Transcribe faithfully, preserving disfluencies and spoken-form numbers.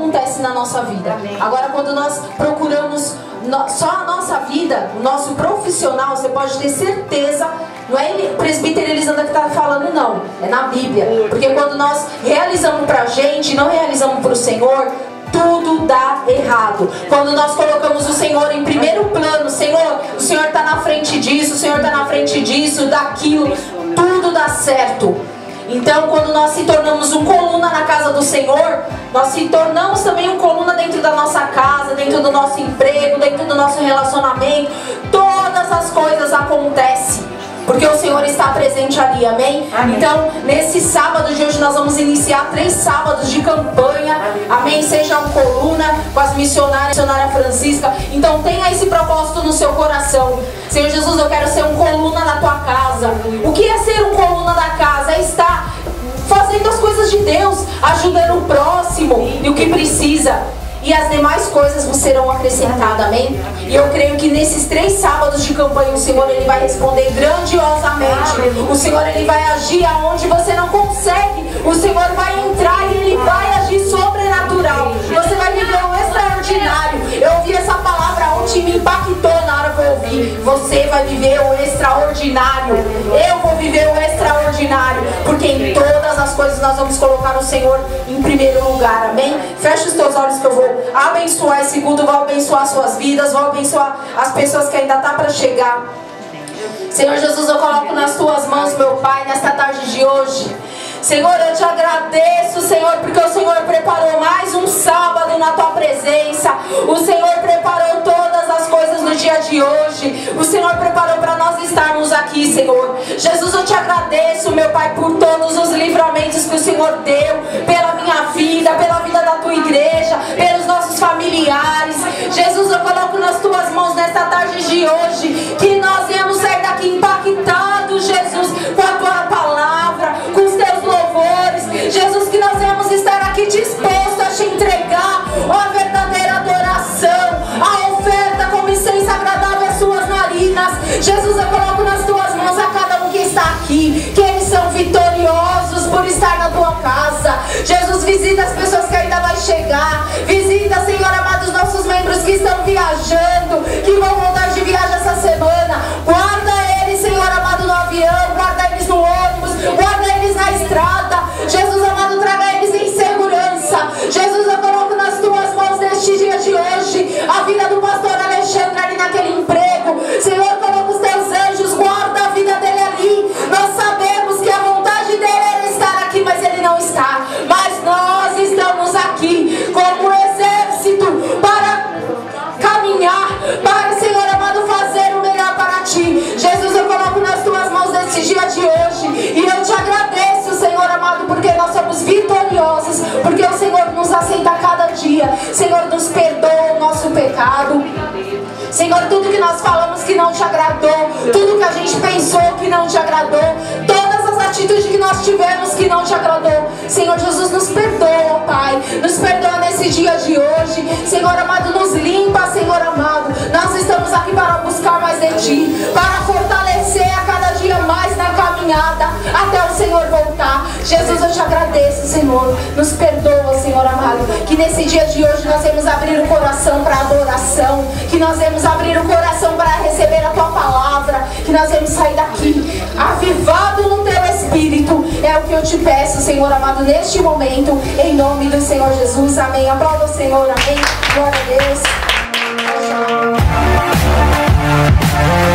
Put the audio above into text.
acontece na nossa vida. Amém. Agora, quando nós procuramos no, só a nossa vida, o nosso profissional, você pode ter certeza, não é ele, presbítero Elisandra que está falando, não, é na Bíblia. Porque quando nós realizamos pra gente, não realizamos pro Senhor, tudo dá errado. Quando nós colocamos o Senhor em primeiro plano, Senhor, o Senhor está na frente disso, o Senhor está na frente disso, daquilo, tudo dá certo. Então, quando nós se tornamos um coluna na casa do Senhor, nós se tornamos também um coluna dentro da nossa casa, dentro do nosso emprego, dentro do nosso relacionamento. Todas as coisas acontecem porque o Senhor está presente ali, amém? Amém. Então, nesse sábado de hoje, nós vamos iniciar três sábados de campanha, amém? Seja um coluna com as missionárias, missionária Francisca. Então, tenha esse propósito no seu coração. Senhor Jesus, eu quero ser um coluna na tua casa. O que é ser um coluna da casa? É estar fazendo as coisas de Deus, ajudando o próximo e o que precisa. E as demais coisas vos serão acrescentadas, amém? E eu creio que nesses três sábados de campanha o Senhor ele vai responder grandiosamente. O Senhor ele vai agir aonde você não consegue. O Senhor vai entrar e ele vai agir sobrenatural. Você vai viver o extraordinário. Eu ouvi essa palavra ontem e me impactou na hora que eu ouvi. Você vai viver o extraordinário. Eu vou viver o extraordinário. Porque em todas as coisas nós vamos colocar o Senhor em primeiro lugar, amém? Fecha os teus olhos que eu vou abençoar esse culto, vou abençoar suas vidas, vou abençoar as pessoas que ainda tá para chegar. Senhor Jesus, eu coloco nas tuas mãos, meu Pai, nesta tarde de hoje. Senhor, eu te agradeço, Senhor, porque o Senhor preparou mais um sábado na tua presença. O Senhor preparou todas as coisas no dia de hoje. O Senhor preparou para nós estarmos aqui, Senhor. Jesus, eu te agradeço, meu Pai, por todos os livramentos que o Senhor deu, pela minha vida, pela vida da tua igreja, pelos nossos familiares. Jesus, eu coloco nas tuas mãos nesta tarde de hoje, que nós viemos sair daqui impactados, Jesus, com a tua palavra, com os teus louvores. Jesus, que nós viemos estar aqui disposto a te entregar a verdadeira adoração, a oferta como incenso agradável às suas narinas. Jesus, eu coloco nas tuas mãos a cada um que está aqui, que eles são vitoriosos por estar na tua casa. Jesus, visita as pessoas que ainda vai chegar. Visita, Senhor amado, os nossos membros que estão viajando, que vão voltar de viagem essa semana. Guarda eles, Senhor amado, no avião, guarda eles no ônibus, guarda eles na estrada. Jesus amado, traga eles em segurança. Jesus, eu coloco nas tuas mãos neste dia de hoje a vida do pastor Alexandre ali naquele emprego. Senhor, coloca os teus anjos, guarda a vida dele ali. Nós sabemos que a vontade dele era estar aqui, mas ele não está. Mas nós estamos aqui como exército para caminhar, para, Senhor amado, fazer o melhor para ti. Jesus, eu coloco nas tuas mãos nesse dia de hoje e eu te agradeço, Senhor amado, porque nós somos vitoriosos, porque o Senhor nos aceita a cada dia. Senhor, nos perdoa o nosso pecado. Senhor, tudo que nós falamos que não te agradou, tudo que a gente pensou que não te agradou, todas as atitudes que nós tivemos que não te agradou, Senhor Jesus, nos perdoa, Pai. Nos perdoa nesse dia de hoje. Senhor amado, nos limpa, Senhor amado. Nós estamos aqui para buscar mais de ti, para fortalecer a cada dia mais na caminhada, até o Senhor voltar. Jesus, eu te agradeço, Senhor. Nos perdoa, Senhor amado, que nesse dia de hoje nós vamos abrir o coração para adoração, que nós vamos abrir o coração para receber a tua palavra, que nós vamos sair daqui avivado no teu espírito. É o que eu te peço, Senhor amado, neste momento, em nome do Senhor Jesus. Amém. Aplauda o Senhor. Amém. Glória a Deus.